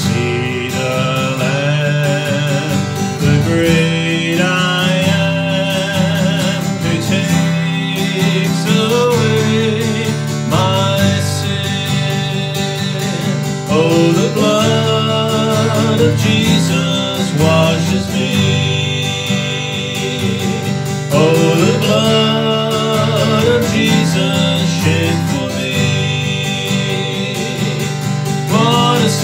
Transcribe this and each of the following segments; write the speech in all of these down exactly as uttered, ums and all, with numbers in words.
see the Lamb, the great I am, who takes away my sin. Oh, the blood of Jesus washes me. Oh, the blood of Jesus shed for me. What a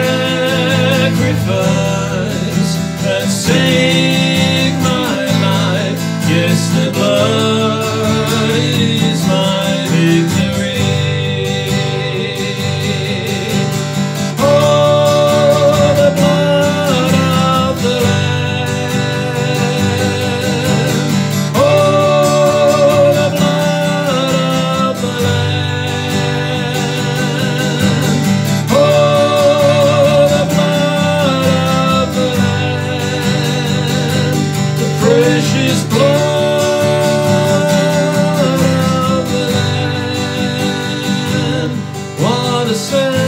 sacrifice that saved my life. Yes, the blood is my victory. Oh, the blood of the Lamb. Oh, the blood of the Lamb. Oh, the blood of the Lamb. The precious blood of the Lamb. What a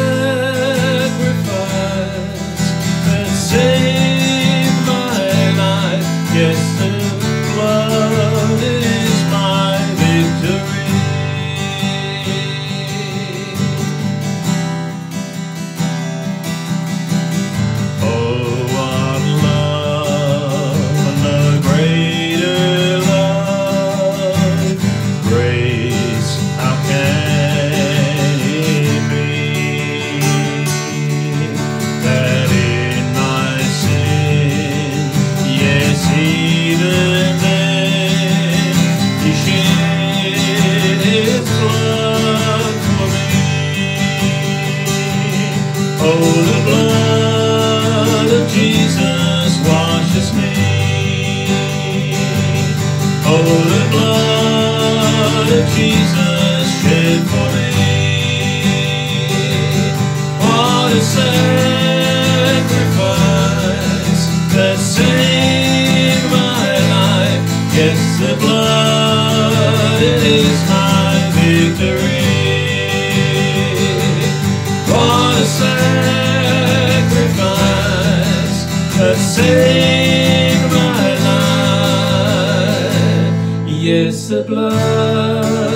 sacrifice that saved my life. Yes, the blood is my victory. Oh, what love, no greater love, grace, how can it be, that in my sin, yes, even then, He shed His blood for me. Oh, the blood of Jesus washes me. Oh, the blood of Jesus shed for me. What a sacrifice that saved my life. Yes, the blood is my victory. What a sacrifice that saved my life. Yes, the blood